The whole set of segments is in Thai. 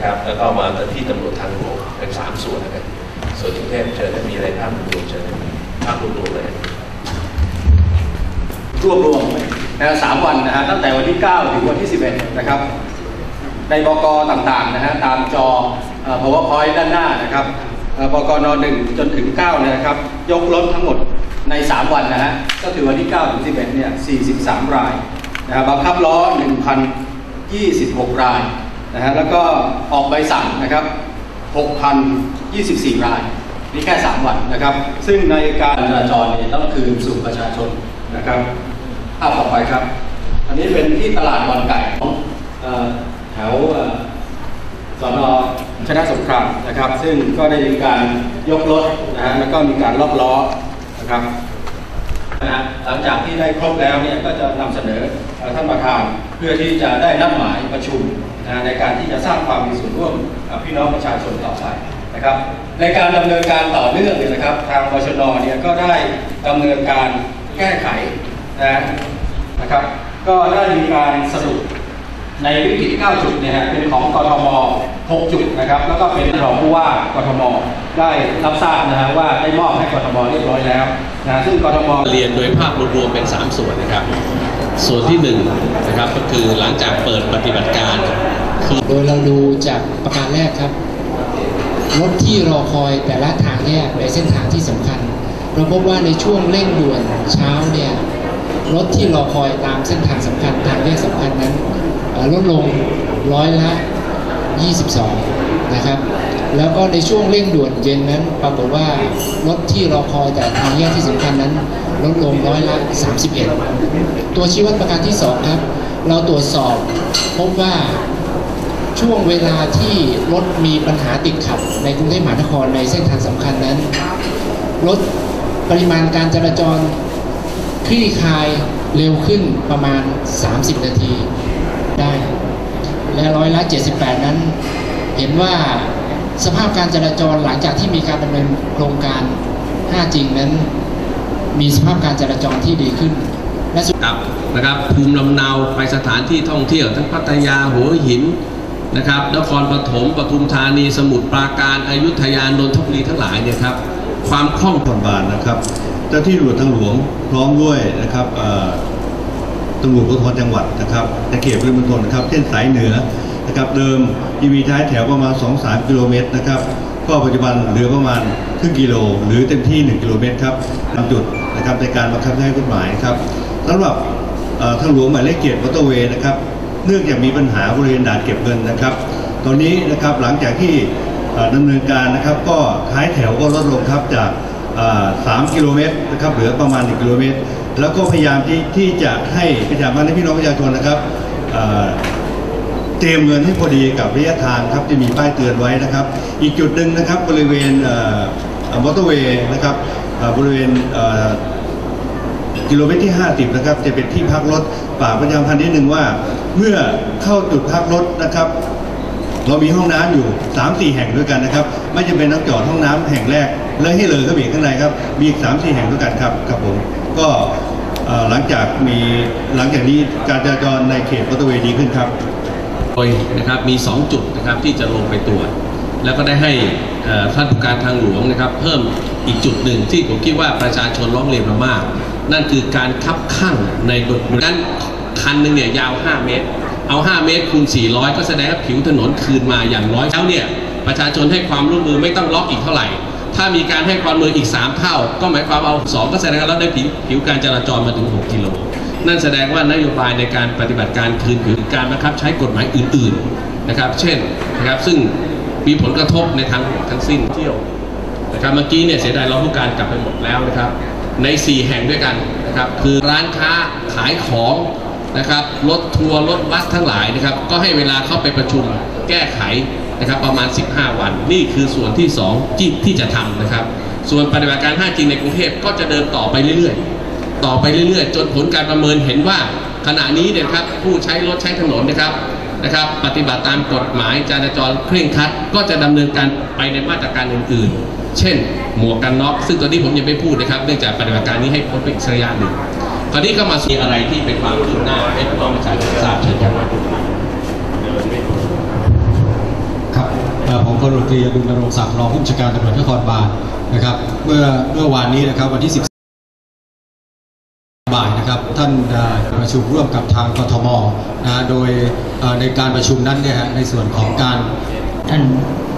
นะครับแล้วก็มาที่ตำรวจทางหลวงเป็น3 ส่วนนะครับส่วนกรุงเทพเชิญถ้ามีอะไรภาพรวมเชิญภาพรวมเลยรวบรวม3 วันนะฮะตั้งแต่วันที่9ถึงวันที่11นะครับในบก.ต่างๆนะฮะตามจอ PowerPoint ด้านหน้านะครับบก.น.1 จนถึง9นะครับยกรถทั้งหมดใน3 วันนะฮะก็คือวันที่9ถึง11เนี่ย43 รายนะครับบังคับล้อ 1,026 รายนะฮะแล้วก็ออกใบสั่งนะครับ 6,024 รายนี่แค่3 วันนะครับซึ่งในการจราจรเนี่ยต้องคืนสู่ประชาชนนะครับภาพต่อไปครับอันนี้เป็นที่ตลาดบอนไก่ของแถวสน.ชนะสงครามนะครับซึ่งก็ได้มีการยกรถนะฮะแล้วก็มีการล็อกล้อนะครับหลังจากที่ได้ครบแล้วเนี่ยก็จะนำเสนอท่านประธานเพื่อที่จะได้นัดหมายประชุมในการที่จะสร้างความมีส่วนร่วมกับพี่น้องประชาชนต่อไปนะครับในการดำเนินการต่อเนื่องเนี่ยนะครับทางบชน.เนี่ยก็ได้ดำเนินการแก้ไขนะครับก็ได้มีการสรุปในวิกฤต9 จุดเนี่ยเป็นของกทม6 จุดนะครับแล้วก็เป็นรองผู้ว่ากทมได้รับทราบนะฮะว่าได้มอบให้กทมเรียบร้อยแล้วนะซึ่งกทมเรียนโดยภาพรวมเป็น3 ส่วนนะครับส่วนที่1นะครับก็คือหลังจากเปิดปฏิบัติการโดยเราดูจากประการแรกครับรถที่รอคอยแต่ละทางแยกในเส้นทางที่สำคัญเราพบว่าในช่วงเร่งด่วนเช้าเนี่ยรถที่รอคอยตามเส้นทางสำคัญทางแยกสำคัญนั้นลดลง22%นะครับแล้วก็ในช่วงเร่งด่วนเย็นนั้นปรากฏว่ารถที่รอคอยแต่ทางแยกที่สำคัญนั้นลดลง31%ตัวชี้วัดประการที่2ครับเราตรวจสอบพบว่าช่วงเวลาที่รถมีปัญหาติดขัดในกรุงเทพมหานครในเส้นทางสำคัญนั้นลดปริมาณการจราจรคลี่คลายเร็วขึ้นประมาณ30 นาทีได้และ78%นั้นเห็นว่าสภาพการจราจรหลังจากที่มีการดำเนินโครงการ 5 จริงนั้นมีสภาพการจราจรที่ดีขึ้นและนะครับภูมิลำเนาไปสถานที่ท่องเที่ยวทั้งพัทยาหัวหินนะครับนครปฐมปทุมธานีสมุทรปราการอยุธยานนทบุรีทั้งหลายเนี่ยครับความคล่องผ่อนบานนะครับเจ้าที่ตำรวจทางหลวงพร้อมด้วยนะครับตำรวจภูธรจังหวัดนะครับในเขตปริมณฑลนะครับเส้นสายเหนือนะครับเดิมที่มีท้ายแถวประมาณ 2-3 กิโลเมตรนะครับก็ปัจจุบันเหลือประมาณครึ่งกิโลหรือเต็มที่1 กิโลเมตรครับตามจุดนะครับในการบังคับใช้กฎหมายครับสำหรับทางหลวงหมายเลข7มอเตอร์เวย์นะครับเนื่องจากมีปัญหาบริเวณด่านเก็บเงินนะครับตอนนี้นะครับหลังจากที่ดำเนินการนะครับก็ท้ายแถวก็ลดลงครับจาก3 กิโลเมตรนะครับเหลือประมาณ1 กิโลเมตรแล้วก็พยายามที่จะให้ประชาชนพี่น้องประชาชนนะครับเตรียมเงินให้พอดีกับระยะทางครับจะมีป้ายเตือนไว้นะครับอีกจุดหนึ่งนะครับบริเวณมอเตอร์เวย์นะครับบริเวณกิโลเมตรที่50นะครับจะเป็นที่พักรถฝากประชาสัมพันธ์นิดนึงว่าเมื่อเข้าจุดพักรถนะครับเรามีห้องน้ำอยู่ 3-4 แห่งด้วยกันนะครับไม่จำเป็นต้องจอดห้องน้ำแห่งแรกเลยให้เลยเข้าไปข้างในครับมีอีก 3-4 แห่งด้วยกันครับผมก็หลังจากนี้การจราจรในเขตมอเตอร์เวย์ดีขึ้นครับโดยนะครับมี2 จุดนะครับที่จะลงไปตรวจแล้วก็ได้ให้ท่านผู้การทางหลวงนะครับเพิ่มอีกจุดหนึ่งที่ผมคิดว่าประชาชนร้องเรียนมามากนั่นคือการคับข้างในรถนั้นคันหนึ่งเนี่ยยาว5 เมตรเอา5 เมตรคูณ400ก็แสดงว่าผิวถนนคืนมาอย่างน้อยแล้วเนี่ยประชาชนให้ความร่วมมือไม่ต้องล็อกอีกเท่าไหร่ถ้ามีการให้ความร่วมมืออีก3 เท่าก็หมายความเอา2ก็แสดงว่าเราได้ผิวการจราจรมาถึง6 กิโลนั่นแสดงว่านโยบายในการปฏิบัติการคืนผิวการบังคับใช้กฎหมายอื่นๆนะครับเช่นนะครับซึ่งมีผลกระทบในทางทั้งสิ้นเที่ยวนะครับเมื่อกี้เนี่ยเสียดายเราผู้การกลับไปหมดแล้วนะครับใน4 แห่งด้วยกันนะครับคือร้านค้าขายของนะครับรถทัวร์รถบัสทั้งหลายนะครับก็ให้เวลาเข้าไปประชุมแก้ไขนะครับประมาณ15 วันนี่คือส่วนที่2ที่จะทำนะครับส่วนปฏิบัติการ5 จริงในกรุงเทพก็จะเดินต่อไปเรื่อยๆจนผลการประเมินเห็นว่าขณะนี้เนี่ยครับผู้ใช้รถใช้ถนนนะครับปฏิบัติตามกฎหมายจราจรเคร่งครัดก็จะดำเนินการไปในมาตรการอื่นๆเช่นหมวกกันน็อกซึ่งตอนนี้ผมยังไม่พูดนะครับเนื่องจากปฏิบัติการนี้ให้พ้นไปอีกระยะหนึ่งคราวนี้ก็มามีอะไรที่เป็นความคืบหน้าให้ผู้ต้องประชาชนทราบเช่นกันครับพลตำรวจตรีอดุลนรงค์ศักดิ์รองผู้บัญชาการตำรวจนครบาลนะครับเมื่อวานนี้นะครับวันที่10 บ่ายนะครับท่านประชุมร่วมกับทางกทมนะโดยในการประชุมนั้นเนี่ยในส่วนของการท่าน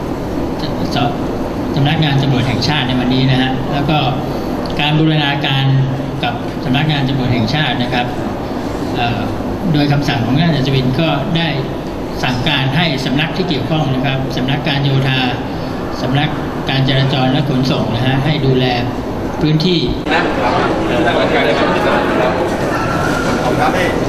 สำนักงานตำรวจแห่งชาติในวันนี้นะฮะแล้วก็การบูรณาการกับสำนักงานตำรวจแห่งชาตินะครับโดยคำสั่งของท่านอัศวินก็ได้สั่งการให้สำนักที่เกี่ยวข้องนะครับสำนักการโยธาสำนักการจราจรและขนส่งนะฮะให้ดูแลพื้นที่นะครับ